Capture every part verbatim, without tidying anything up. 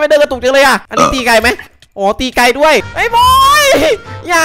ไมเดินกระตุกจังเลยอ่ะอันนี้ตีไกลไหมอ๋อตีไกลด้วยไอ้บอยอย่า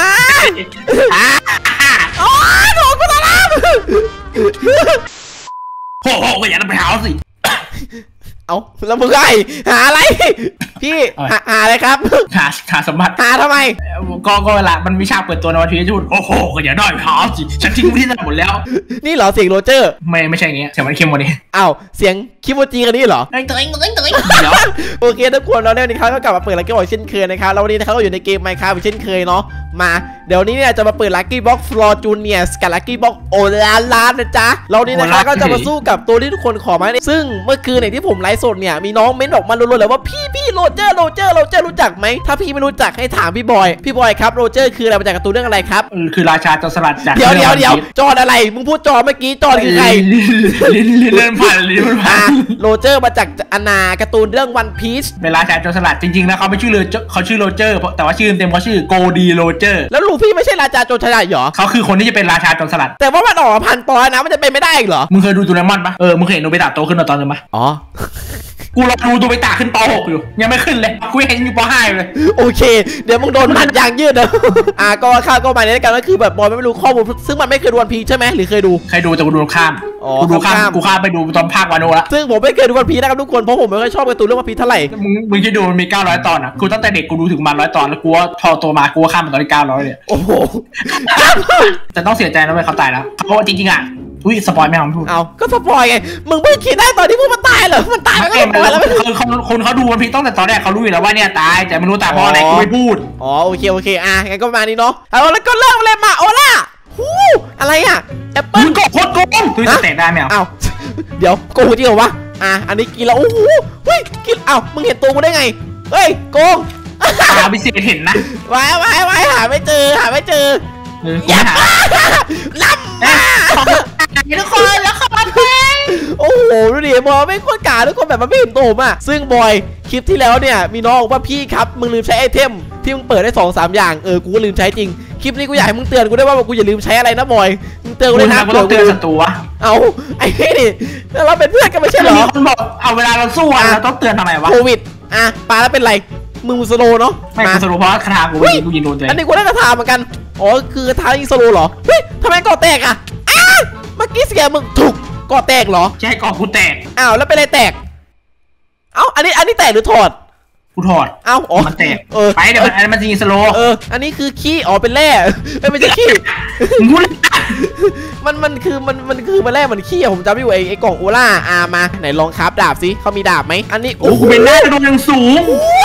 โอ้ยโดนกูตะล่ำโอ้โหก็อย่าไปหาสิเอาแล้วมึงไงหาอะไรพี่หาอะไรครับหาหาสมบัติหาทำไมก็ก็เวลามันมีฉากเปิดตัวในวันพีชพูดโอ้โหก็อย่าด้อยหาสิฉันทิ้งที่นั่นหมดแล้วนี่เหรอเสียงโรเจอร์ไม่ไม่ใช่อย่างเงี้ยเสียงมันเข้มกว่านี้อ้าวเสียงคิโมจิกันนี่เหรอเอ้ยเตยเตยเตยโอเคทุกคนเราเนี่ยนะครับก็กลับมาเปิดลักกี้บ็อกเช่นเคยนะครับแล้ววันนี้นะครับเราอยู่ในเกม Minecraft เช่นเคยเนาะมาเดี๋ยวนี้เนี่ยจะมาเปิดลักกี้บ็อกฟลอร์จูเนียร์กับลักกี้บ็อกโอลาลานะจ๊ะเรานี่นะครับก็จะมาสู้กับตัวที่ทุกคนขอมาซึ่งเมื่อคืนเนี่ยที่ผมไลฟ์สดเนี่ยมีน้องเม้นออกมารัวๆเลยว่าพี่พี่โรเจอร์โรเจอร์โรเจอร์รู้จักไหมถ้าพี่ไม่รู้จักให้ถามพี่บอยพี่บอยครับโรเจอร์คืออะไรมาจากการ์ตูนเรื่องอะไรครับคือราชาโจรสลัดจากเดี๋ยวเดี๋ยวเดี๋ยวจอร์อะไรมึงพูดจอร์เมื่อกี้จอร์คือใครลิ้นลิ้นเลื่อนผ่านลิ้นมันผ่านโรเจอร์มาจากอนาการ์ตูนเรื่องวันพีชเป็นราชาโจรสลัดจริงๆแล้วเขาไม่ชื่อเลยเขาชื่อโรเจอร์แต่ว่าชื่อเต็มเขาชื่อโกดีโรเจอร์แล้วลูฟี่ไม่ใช่ราชาโจรสลัดเหรอเขาคือคนที่จะเป็นราชาโจรสลัดแต่ว่ามันออกมาพันตอนนะมันจะเป็นไม่ได้เหรอมึงเคยดูโดเรมอนปะเออมึงเคยเห็นโนบิตะโตขึ้นตอนนึงปะอ๋อกูรอดูตัวไปตาขึ้นป หกอยู่ยังไม่ขึ้นเลยกูเห็นอยู่ป ห้าเลยโอเคเดี๋ยวมึงโดนมันยางยืดนะอ่ะก็ข้าวก็มาในกันก็คือแบบบอลไม่รู้ข้อมูลซึ่งมันไม่เคยดูวันพีชใช่ไหมหรือเคยดูเคยดูแต่กูดูข้ามกูดูข้ามกูข้ามไปดูตอนภาควาโนละซึ่งผมไม่เคยดูวันพีชนะครับทุกคนเพราะผมไม่ค่อยชอบการ์ตูนเรื่องวันพีชเท่าไหร่มึงมึงคิดดูมันมีเก้าร้อยตอนอ่ะกูตั้งแต่เด็กกูดูถึงมันร้อยตอนแล้วกูว่าพอโตมากูข้ามมาตอนที่เก้าร้อยเลยโอ้โหแต่ต้องเสียใจนะเว้ยเขาตายแล้วเพราะจริงๆอ่ะอุ้ยสปอยไม่เอาพูดเอาก็สปอยไงมึงไม่คิดได้ตอนที่พวกมันตายเหรอมันตายก็สปอยแล้วคือคนคนเขาดูวันพีชตั้งแต่ตอนแรกเขารู้อยู่แล้วว่าเนี่ยตายแต่ไม่รู้ตายเพราะอะไรกูไม่พูดอ๋อโอเคโอเคอ่ะงั้นก็ประมาณนี้เนาะเอาแล้วก็เริ่มเลยมาโอล่าฮู้อะไรอ่ะแอปเปิ้ลก็โคตรโกงคือจะแตะได้ไหมเอาเดี๋ยวโกงจริงเหรอวะอ่ะอันนี้กินแล้วโอ้โหเฮ้ยกินเอ้ามึงเห็นตัวกูได้ไงเฮ้ยโกงหาพิเศษเห็นนะไว้ไว้ไว้หาไม่เจอหาไม่เจออย่าล้ำมาทุกคนแล้วเขาไปโอ้โหดูดิบอยไม่ควรกาทุกคนแบบมันไม่เห็นตัวผมอ่ะซึ่งบอยคลิปที่แล้วเนี่ยมีน้องบอกว่าพี่ครับมึงลืมใช้ไอเทมที่มึงเปิดได้สองสามอย่างเออกูก็ลืมใช้จริงคลิปนี้กูอยากให้มึงเตือนกูได้ว่ากูอย่าลืมใช้อะไรนะบอยมึงเตือนกูได้นะกูต้องเตือนศัตรูวะเอาไอ้นี่เราเป็นเพื่อนกันไม่ใช่เหรอมีคนบอกเอาเวลาเราสู้เราต้องเตือนทำไมวะโควิดอ่ะปาแล้วเป็นไรมึงสโลเนาะไม่กูสโลเพราะคาถากูไม่ยิงกูยิงโดนเลยอันนี้กูได้คาถาเหมือนกันอ๋อคือคาถายิงสโลเหรอเฮ้ยทำไมก่อแตกอ่ะอ้าเมื่อกี้เสียมึงถูกก่อแตกเหรอใช่ก่อกูแตกอ้าวแล้วเป็นอะไรแตกเอ้าอันนี้อันนี้แตกหรือถอดกูถอดเอ้าอ๋อมันแตกเออไปเดี๋ยวมันมันยิงสโลเอออันนี้คือขี้อ๋อเป็นแร่ไม่ใช่ขี้มันมันคือมันมันคือมันแร่มันขี้อะผมจำไม่อยู่ไอ้ไอ้กล่องโอล่าอามาไหนลองคราฟดาบสิเขามีดาบไหมอันนี้โอ้โหเป็นแร่กระโดดยังสูง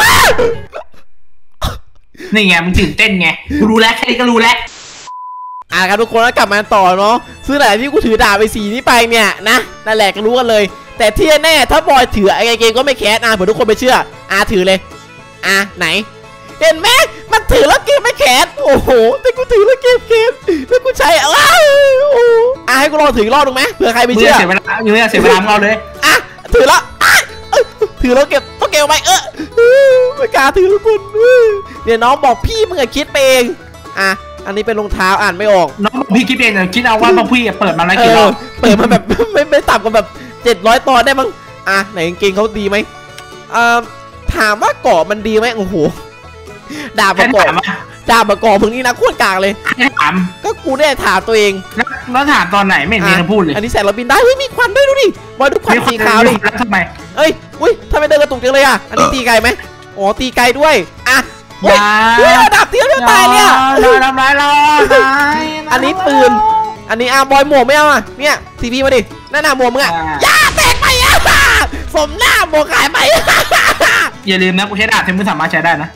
นี่ไงมึงตื่นเต้นไงกูรู้แล้วแค่นี้ก็รู้แล้วอ่ะครับทุกคนแล้วกลับมาต่อเนาะซึ่งไหนที่กูถือดาบไปสีนี้ไปเนี่ยนะนั่นแหละก็รู้กันเลยแต่ที่แน่ถ้าบอยถือไอ้เกมก็ไม่แคสอ่ะเผื่อทุกคนไปเชื่ออ่ะถือเลยอ่ะไหนเห็นไหมมันถือแล้วเกมไม่แคสโอ้โหแต่กูถือแล้วเกมเกมแล้วกูใช้อ้าวอ่ะให้กูลองถือรอบดูไหมเผื่อใครไม่เชื่อเสียเวลาอยู่เนี่ยเสียเวลาเอาเลยอ่ะถือแล้วถือแล้วเก็บต้องเก็บไปเออไม่กล้าถือทุกคนเนี่ยน้องบอกพี่มึงอะคิดไปเองอ่ะอันนี้เป็นรองเท้าอ่านไม่ออกน้องพี่คิดเองคิดเอาว่าพี่เปิดมาแล้วกี่รอบเปิดมาแบบไม่ไม่ต่ำกว่าแบบเจ็ดร้อยตอนได้มั้งอ่ะไหนกางเกงเขาดีไหมอ่าถามว่าเกาะมันดีไหมโอ้โหดาบมาเกาะดาบมาเกาะมึงนี่นะโคตรกากเลยถามก็กูได้ถามตัวเองแล้วถามตอนไหนไม่เห็นมีใครพูดเลยอันนี้แสงเราบินได้เฮ้ยมีควันด้วยดูดิบอยดูควันสีขาวดิแล้วทำไมเอ้ยอุ้ยทำไมเดินกระตุกจังเลยอ่ะอันนี้ตีไกลไหมอ๋อตีไกลด้วยอ่ะเฮ้ยดาบเตี้ยจะตายเนี่ยทำร้ายเราอันนี้ปืนอันนี้อ่ะบอยหมวกไม่เอาอ่ะเนี่ยทีพีมาดินั่นน่ะหมวกมึงอ่ะย่าแตกไปอ่ะสมหน้าหมวกขายไปอย่าลืมนะกูใช้ดาบที่มึงสามารถใช้ได้นะ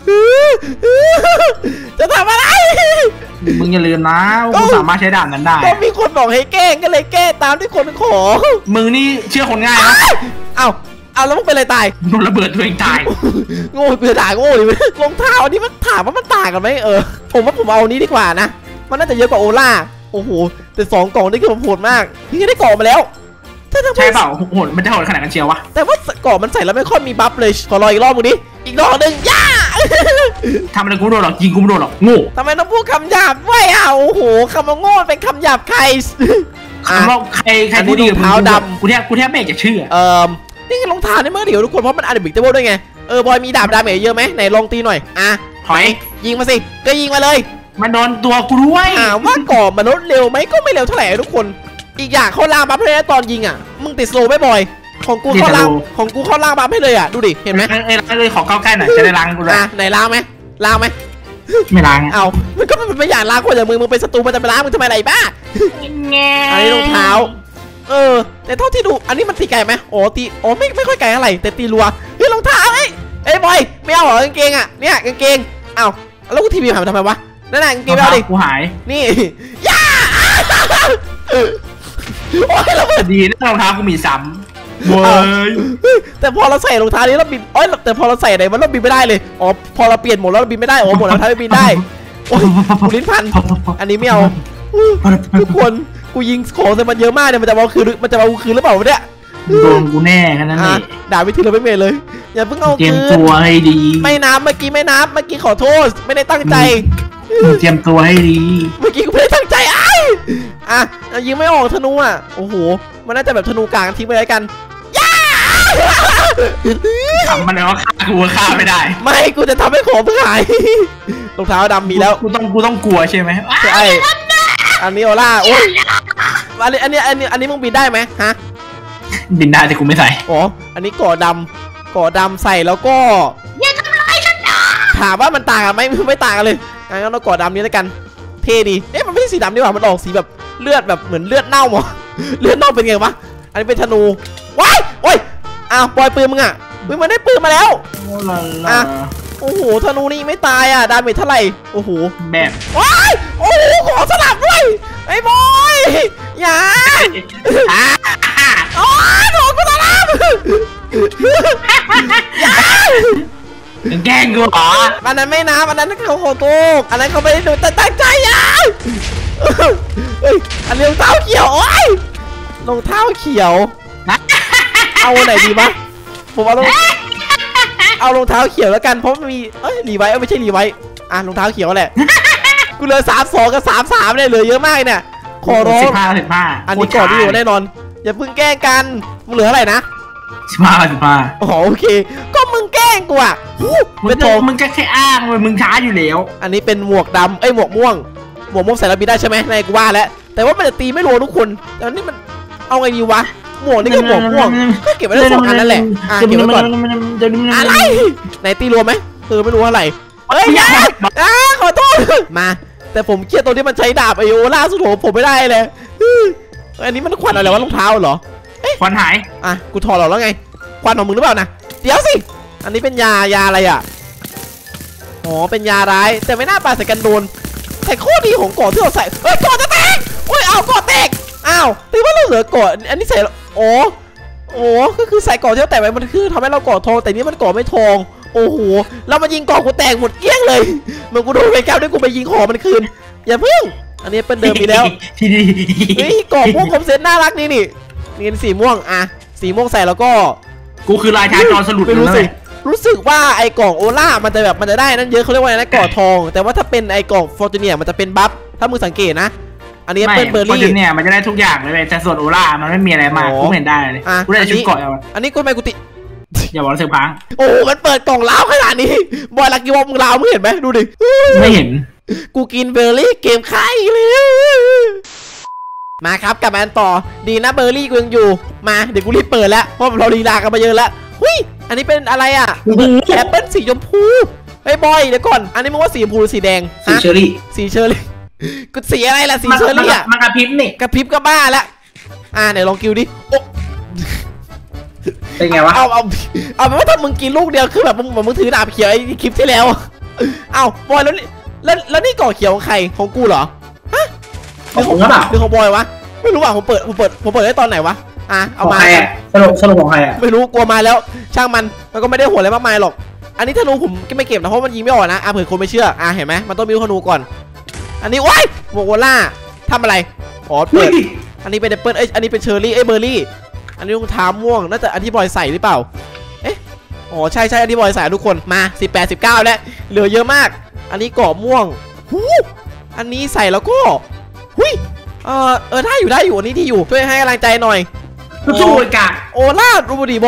จะทำอะไรมึงอย่าลืมนะกูสามารถใช้ดาบนั้นได้ก็มีคนบอกให้แก้ก็เลยแก้ตามที่คนขอมึงนี่เชื่อคนง่ายนะเอ้าเอาแล้วมึงเป็นอะไรตายโดนระเบิดตัวเองตายโง่เปลือยด่าโง่เลยรองเท้าอันนี้มันถามว่ามันต่างกันไหมเออผมว่าผมเอานี้ดีกว่านะมันน่าจะเยอะกว่าโอล่าโอ้โหแต่สองกล่องนี่คือผมโหดมากพี่ได้กล่องมาแล้วใช่เปล่าโหดมันจะโหดขนาดกันเชียววะแต่ว่ากล่องมันใส่แล้วไม่ค่อยมีบัฟเลยขอรออีกรอบมึงดิอีกรอบหนึ่งย่าทำอะไรกูโดนหรอกยิงกูไม่โดนหรอกโง่ทำไมต้องพูดคำหยาบด้วยอ่ะโอ้โหคำว่าโง่เป็นคำหยาบใครคำว่าใครใครพูดดีกับเท้าดำกูแทบกูแทบไม่อยากจะเชื่อเออนี่รองเท้านี่เมื่อเดี๋ยวทุกคนเพราะมันอันเดบิกเตอร์ด้วยไงเออบอยมีดาบดาเมจเยอะไหมไหนลองตีหน่อยอ่ะถอยยิงมาสิก็ยิงมาเลยมันโดนตัวกูด้วยถามว่าก่อมันลดเร็วไหมก็ไม่เร็วเท่าไหร่ทุกคนอีกอย่างเขาล่างบัฟให้ตอนยิงอ่ะมึงติดโซไม่บ่อยของกูเข้าล่างของกูเข้าล่างบัฟให้เลยอ่ะดูดิเห็นไหมเอ้ยเลยขอเข้าใกล้หน่อยจะได้ล้างกูเลยอ่ะไหนล้างไหมล้างไหมไม่ล้างเอามันก็มันไม่อยากล้างคนอย่างมึงมึงเป็นศัตรูมันจะไปล้างมึงทำไมไรบ้าอันนี้รองเท้าเออแต่เท่าที่ดูอันนี้มันตีไกลไหมโอ้ตีโอ้ไม่ไม่ค่อยไกลเท่าไหร่แต่ตีรัวเฮ้ยรองเท้าเอ้ยเอ้ยบอยไม่เอาเหรอกางเกงอ่ะเนี่ยกางเกงเอ้าแล้วกูทีวีหายไปทำไมวะนั่นน่ะกางเกงเอาดิกูหายนี่ย่าโอ้ยเราดีนะรองเท้ากูมีซ้ำเว้ยแต่พอเราใส่รองเท้านี้เราบินโอ้ยแต่พอเราใส่ไหนมันเราบินไม่ได้เลยอ๋อพอเราเปลี่ยนโหมดแล้วเราบินไม่ได้อ๋อโหมดรองเท้าไม่บินได้โอ้ยลิ้นพันอันนี้ไม่เอาทุกคนกูยิงของใส่มันเยอะมากเนี่ยมันจะเอาคืนมันจะเอาคืนหรือเปล่าเนี่ยโดนกูแน่แค่นั้นเองด่าวิธีเราไม่เมทเลยอย่าเพิ่งเอาเตรียมคืนตัวให้ดีไม่นับเมื่อกี้ไม่นับเมื่อกี้ขอโทษไม่ได้ตั้งใจเตรียมตัวให้ดีเมื่อกี้กูไม่ได้ตั้งใจไอ้อ่ะยิงไม่ออกธนูอ่ะโอ้โหมันน่าจะแบบธนูกลางทิ้งไปเลยกันย่าทำมันเลยว่าฆ่ากูฆ่าไม่ได้ไม่กูจะทำให้ของเพื่อหายรองเท้าดำมีแล้วกูต้องกูต้องกลัวใช่ไหมใช่อันนี้โอล่าโอ้ยอันนี้อันนี้อันนี้อันนี้มึงบินได้ไหมฮะบินได้แต่กูไม่ใส่อ๋ออันนี้ก่อดำก่อดำใส่แล้วก็อย่าทำร้ายฉันนะถามว่ามันต่างกันไหมไม่ต่างกันเลยงั้นเราก่อดำนี้แล้วกันเท่ดีเอ๊ะมันไม่ใช่สีดำนี่หว่ามันออกสีแบบเลือดแบบเหมือนเลือดเน่าหมดเลือดเน่าเป็นไงวะอันนี้เป็นธนูว้ายโอ้ยอ้าวปล่อยปืนมึงอ่ะมึงมันได้ปืนมาแล้วอ่ะโอ้โหธนูนี่ไม่ตายอ่ะดาเมจเท่าไหร่โอ้โหแบบว้ายโอ้โหขอสลับด้วยไอ้บอยอย่าโอ้ยโดนกูสลับอย่าแกล้งกูเหรออันนั้นไม่นะอันนั้นเขาขอโทษอันนั้นเขาไม่ได้ดูแต่ตั้งใจอ่ะเฮ้ยอันนี้รองเท้าเขียวโอ้ยรองเท้าเขียวเอาไหนดีมะผมเอารองเอารองเท้าเขียวแล้วกันเพราะมันมีเอ้ยรีไวท์เอ้ยไม่ใช่รีไวท์อ่ะรองเท้าเขียวแหละกูเหลือสามสองกับสามสามเลยเหลือเยอะมากเนี่ยขอร้องสิบห้าสิบห้าอันนี้ก่อนที่อยู่แน่นอนอย่าเพิ่งแกล้งกันมึงเหลือเท่าไหร่นะสิบห้าสิบห้าอ๋อโอเคก็มึงแกล้งกูอ่ะมึงมึงก็แค่อ้างเลยมึงช้าอยู่แล้วอันนี้เป็นหมวกดำเอ้ยหมวกม่วงหมวกม่วงใส่แล้วบินได้ใช่ไหมนายกูว่าแล้วแต่ว่ามันจะตีไม่โดนทุกคนแต่อันนี้มันเอาไงดีวะหมวกนี่ก็หมวกม่วงก็เก็บไว้ได้สองอันนั่นแหละอ่ะเก็บไว้ก่อนอะไรไหนตีรวมไหมเออไม่รู้อะไรเฮ้ยอย่าอ่ะขอโทษมาแต่ผมเครียดตรงที่มันใช้ดาบไอโอล่าสุดโหผมไม่ได้เลยอันนี้มันควันอะไรวะรองเท้าเหรอควันหายอ่ะกูถอดหรอแล้วไงควันของมึงหรือเปล่านะเดี๋ยวสิอันนี้เป็นยายาอะไรอ่ะอ๋อเป็นยาร้ายแต่ไม่น่าปาใส่กันโดนแต่ข้อดีของก่อที่เราใส่เฮ้ยก่อจะแตกโอ้ยเอาก่อแตกอ้าวถือว่าเราเหลือก่ออันนี้ใส่โอ้โอ้ก็คือใส่ก่อที่เราแตกไปมันคือทำให้เราก่อทองแต่นี้มันก่อไม่ทองโอ้โหเรามายิงก่อกูแตกหมดเกลี้ยงเลยเหมือนกูโดนไปแก้วด้วยกูไปยิงของมันคืนอย่าเพิ่งอันนี้เป็นเดิมไปแล้วทีดีเฮ้ยก่อม่วงคมเซตน่ารักนี่นี่นี่สีม่วงอ่ะสีม่วงใส่แล้วก็กูคือลายชาจรสลุดไม่รู้เลสิยรู้สึกว่าไอ้กล่องโอล่ามันจะแบบมันจะได้นั่นเยอะเขาเรียกว่าอะไรนะก่อทอง แต่ว่าถ้าเป็นไอ้กล่องฟอร์จูเนียมันจะเป็นบัฟถ้ามึงสังเกตนะอันนี้เป็นเบอร์รี่เนี่ยมันจะได้ทุกอย่างเลยแต่ส่วนโอล่ามันไม่มีอะไรมากกูเห็นได้เลยกูได้ชุดเกาะเอาอันนี้กูไม่กูติอย่าบอกเสือพังโอ้มันเปิดกล่องล้าวขนาดนี้บอยลักกี้วอลมึงล้าวมึงเห็นไหมดูดิไม่เห็นกูกินเบอร์รี่เกมไข่เลยมาครับกลับมาต่อดีนะเบอร์รี่กูยังอยู่มาเดี๋ยวกูรีบเปิดแล้วเพราะเราลีลากันมาเยอะแล้วหุ้ยอันนี้เป็นอะไรอ่ะแอปเปิ้ลสีชมพูไอ้บอยเดี๋ยวก่อนอันนี้มึงว่าสีชมพูหรือสีแดงสีเชอรี่สีเชอรี่กูสีอะไรล่ะสีเชอรี่อ่ะมันกระพริบนี่กระพริบก็บ้าแล้วอ่าไหนลองกิวดิโอ้เป็นไงวะเอาเอาเอาเป็นว่าถ้ามึงกินลูกเดียวคือแบบมึงมึงถือดาบเขียวไอ้คลิปที่แล้วเอาบอยแล้วแล้วแล้วนี่ก่อเขียวของใครของกูเหรอฮะหรือของหรือของบอยวะไม่รู้อ่ะผมเปิดผมเปิดผมเปิดได้ตอนไหนวะอ่ะเอามาสรุปสรุปของใครอ่ะไม่รู้กลัวมาแล้วช่างมันมันก็ไม่ได้โหดอะไรมากมายหรอกอันนี้ธนูผมก็ไม่เก็บนะเพราะมันยิงไม่ออกนะอ่ะเผื่อคนไม่เชื่ออ่ะเห็นไหมมันต้องมีธนูก่อนอันนี้ว้ายโมโกล่าทำอะไรอ๋อเปิดอันนี้เป็นแอปเปิ้ลเอ้ยอันนี้เป็นเชอร์รี่เอ้ยเบอร์รี่อันนี้รองเท้าม่วงน่าจะอันที่บอยใส่หรือเปล่าเอ๊ะอ๋อใช่ใช่อันที่บอยใส่ทุกคนมาสิบแปด สิบเก้าแล้วเหลือเยอะมากอันนี้เกาะม่วงหูอันนี้ใส่แล้วก็หุยเออเออได้อยู่ได้อยู่อันนี้ที่อยู่ช่วยให้กำลังใจหน่อยสู้กะโอล่ารูบดีบอย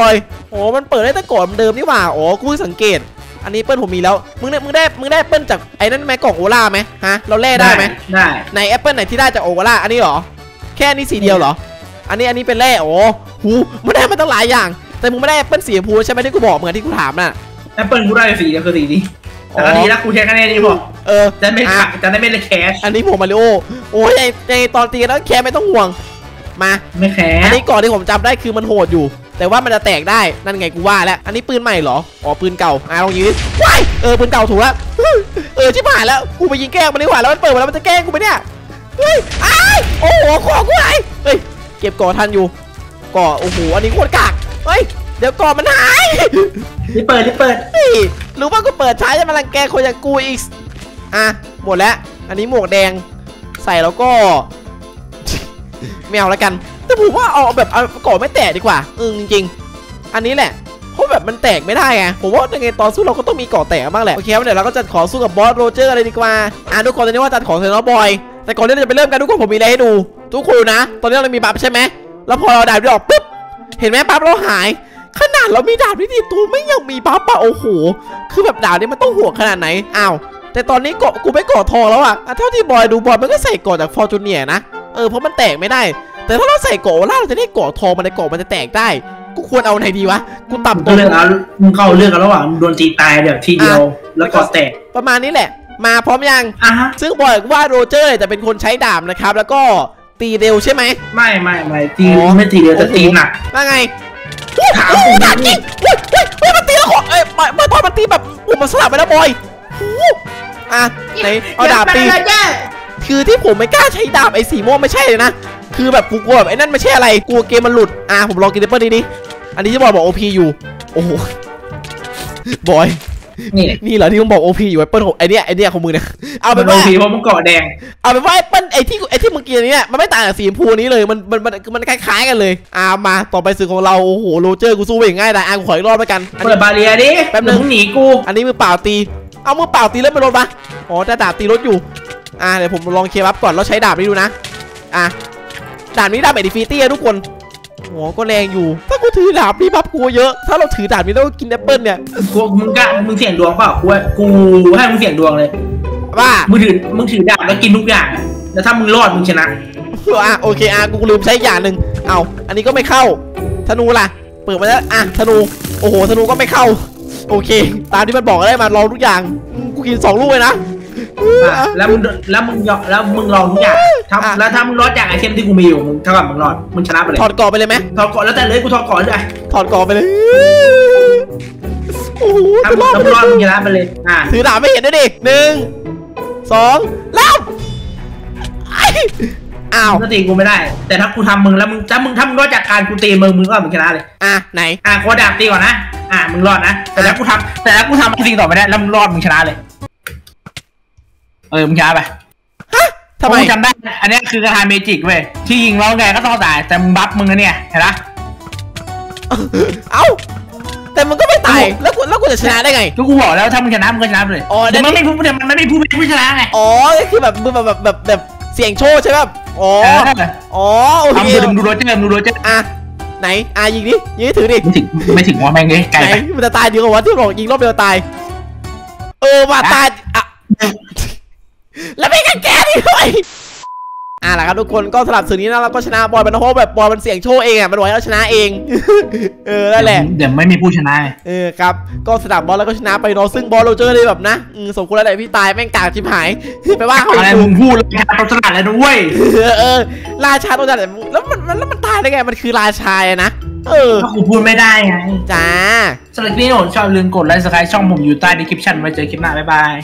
โอ้มันเปิดได้แต่ก่อนเดิมนี่หว่าอ๋อกูสังเกตอันนี้เปิ้ลผมมีแล้วมึงได้มึงได้มึงได้เปิ้ลจากไอ้นั่นไหมกล่องโอล่าไหมฮะเราแลกได้ไหมได้ในแอปเปิ้ลไหนที่ได้จากโอล่าอันนี้เหรอแค่นี้สีเดียวเหรออันนี้อันนี้เป็นแร่โอ้หูมันได้มาตั้งหลายอย่างแต่มึงไม่ได้แอปเปิ้ลสีชมพูใช่ไหมที่กูบอกเหมือนที่กูถามน่ะแอปเปิ้ลกูได้สีเดียวคือสีนี้แต่ก็ดีแล้วกูแค่คะแนนนี้พอเออจะไม่ขาดจะได้ไม่เลยแคสอันนี้ผมมาริโอโอ้ยในในตอนตีแล้วแคสไม่ต้องห่วงมาไม่แคสอันนี้ก่อนที่ผมจำได้คือมันโหดอยู่แต่ว่ามันจะแตกได้นั่นไงกูว่าแล้วอันนี้ปืนใหม่เหรออ๋อปืนเก่าอ่ะลองยิงดิว้ายเออปืนเก่าถูกแล้วเออชิบหายแล้วกูไปยิงแกล้งมันดีกว่าแล้วมันเปิดมาแล้วมันจะแกล้งกูไปเนี่ยเฮ้ยอ้ายโอ้โหขอกูไหนเฮ้ยเก็บก่อทันอยู่ก่อโอ้โหอันนี้โคตรกากเฮ้ยเดี๋ยวก่อมันหายนี่เปิดนี่เปิดหรือว่ากูเปิดใช้จะมาลังแกคนอย่างกูอีกอ่ะหมดแล้วอันนี้หมวกแดงใส่แล้วก็ไม่เอาแล้วกันแต่ผมว่าเอาแบบเอาก่อไม่แตกดีกว่าอืมจริงๆอันนี้แหละเพราะแบบมันแตกไม่ได้ไงผมว่ายังไงตอนสู้เราก็ต้องมีก่อแตกบ้างแหละโอเคเดี๋ยวเราก็จะขอสู้กับบอสโรเจอร์อะไรดีกว่าอ่ะทุกคนตอนนี้ว่าจะขอเซนต์บอยแต่ก่อนที่เราจะไปเริ่มกันทุกคนผมมีอะไรให้ดูทุกคนนะตอนนี้เรามีบัฟใช่ไหมแล้วพอเราดาบดอกปุ๊บเห็นไหมบัฟเราหายขนาดเรามีดาบที่ดีตัวไม่ยังมีบัฟปะโอ้โหคือแบบดาบนี้มันต้องห่วงขนาดไหนอ้าวแต่ตอนนี้เกาะกูไม่เกาะทองแล้วอะเท่าที่บอยดูบอยมันก็ใส่เกาะจากฟอร์จูเนียนะเออเพราะมันแตกไม่ได้แต่ถ้าเราใส่เกาะล่าเราจะได้เกาะทองมันในเกาะมันจะแตกได้กูควรเอาไหนดีวะกูต่ำตัวเรื่องเอามึงเข้าเรื่องกันระหว่างโดนตีตายเดี๋ยวทีเดียวแล้วก็แตกประมาณนี้แหละมาพร้อมยังซึ่งบอยว่าโรเจอร์จะเป็นคนใช้ดาบนะครับแล้วก็ตีเร็วใช่ไหมไม่ไม่ไม่ตีไม่ตีเร็วแต่ตีหนักว่าไงถามผมนะจริงเฮ้ยเฮ้ยเฮ้ยมันตีแล้วขอเอ้ยบอยบอยมันตีแบบอุ้มมันสลับไปแล้วบอยอ่ะไหนเอาดาบตีคือที่ผมไม่กล้าใช้ดาบไอ้สีม่วงไม่ใช่เลยนะคือแบบกูกลัวแบบไอ้นั่นไม่ใช่อะไรกลัวเกมมันหลุดอ่ะผมลองกินเดปเปิลนี้ดิอันนี้จะบอกบอกโอพีอยู่โอ้โหบอยนี่นี่เหรอที่มึงบอกโอพีอยู่ไอ้เปิ้ลไอ้เนี่ยไอ้เนี่ยของมึงเนี่ยเอาเป็นว่าโอพีเพราะมึงเกาะแดงเอาเป็นว่าไอ้เปิ้ลไอ้ที่ไอ้ที่มึงกินอันนี้มันไม่ต่างจากสีชมพูนี้เลยมันมันมันมันคล้ายๆกันเลยอ่ามาต่อไปสื่อของเราโอ้โหโรเจอร์กูสู้ไปง่ายแต่อ่ะกูขออีกรอบแล้วกันเปิดบาเรียดิแป๊บนึงหนีกูอันนี้มือเปล่าตีเอามือเปล่าตีแล้วมันลดปะอ๋อแต่ดาบตีรถอยู่อ่าเดี๋ยวผมลองเคลียร์บัฟก่อนแล้วใช้ดาบนี้ดูนะอ่ะดาบนี้ดาบเอดิฟิตี้ทุกคนโอ้ก็แรงอยู่ถ้ากูถือดาบนี่บัฟกูเยอะถ้าเราถือดาบนี้แล้วกินแอปเปิ้ลเนี่ยกูมึงกล้ามึงเสี่ยงดวงเปล่ากูกูให้มึงเสี่ยงดวงเลยว่ามึงถือมึงถือดาบแล้วกินทุกอย่างแล้วถ้ามึงรอดมึงชนะอ่ะโอเคอ่ะกูลืมใช้อย่างหนึ่งเอาอันนี้ก็ไม่เข้าธนูล่ะเปิดมาแล้วอ่ะธนูโอ้โหธนูก็ไม่เข้าโอเคตามที่มันบอกได้มาลองทุกอย่างกูกินสองลูกเลยนะแล้วมึงแล้วมึงยอแล้วมึงลองทุกอย่างแล้วถ้ามึงรอดจากไอเทมที่กูมีอยู่มึงเท่ากับมึงรอดมึงชนะไปเลยถอดก่อไปเลยไหมถอดก่อแล้วแต่เลยกูถอดก่อเลยถอดก่อไปเลยโอ้โหถ้ามึงรอดมึงชนะไปเลยอ่ะถือดาบไม่เห็นด้วยดิหนึ่งสองแล้วอ้าวก็ตีกูไม่ได้แต่ถ้ากูทำมึงแล้วมึงถ้ามึงทำรอดจากการกูตีมึงมึงก็มึงชนะเลยอ่ะไหนอ่ะกูดาบตีก่อนนะอ่ะมึงรอดนะแต่ถ้ากูทำแต่ถ้ากูทำสิ่งต่อไปได้แล้วมึงรอดมึงชนะเลยเออมึงช้าไปฮะทำไมจำได้อันนี้คือกระทาเมจิกเว้ยที่ยิงเราไงก็ต้องตายแต่มึงบัฟมึงนะเนี่ยเห็นปะเอ้าแต่มึงก็ไม่ตายแล้วกูแล้วกูจะชนะได้ไงก็กูบอกแล้วถ้ามึงชนะมึงก็ชนะเลยอ๋อมันไม่พูดมันไม่พูดไม่ชนะไงอ๋อคือแบบมึงแบบแบบแบบแบบเสี่ยงโชว์ใช่ไหมอ๋ออ๋อโอเคดูโรเจอร์ดูโรเจอร์อ่ะไหนอ่ะยิงดิยิงถือดิไม่ถึงไม่ถึงว่าแม่งเลยไกลไปมันจะตายดีกว่าที่บอกยิงรอบเดียวตายเออว่าตายอ่ะแล้วไม่กันแกนี่ด้วยอ่ะล่ะครับทุกคนก็สลับสื่อนี้นะเราก็ชนะบอยมันเพราะแบบบอยมันเสี่ยงโชว์เองอ่ะมันบอกให้เราชนะเองเออนั่นแหละเดี๋ยวไม่มีผู้ชนะเออครับก็สลับบอลแล้วก็ชนะไปเนาะซึ่งบอลเราเจอเลยแบบนะสมควรอะไรพี่ตายแม่งกากชิบหายไปว่าเขาอะไรมึงพูดราชาตัวฉลาดเลยด้วยเออราชาตัวฉลาดแล้วมันแล้วมันตายได้ไงมันคือราชานะเออถ้ากูพูดไม่ได้ไงจ้าสำหรับคลิปนี้ผมชอบลืมกดไลค์ซับสไครบ์ช่องผมอยู่ใต้ดีคริปชั่นไว้เจอคลิปหน้าบ๊ายบาย